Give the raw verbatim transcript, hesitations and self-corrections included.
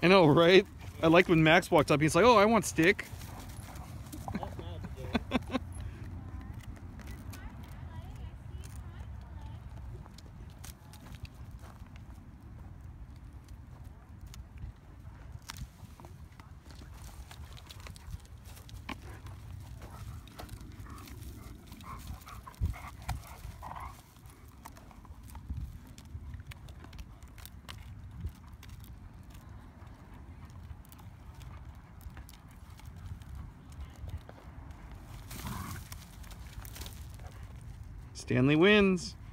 I know, right? I liked when Max walked up. He's like, "Oh, I want stick." Stanley wins.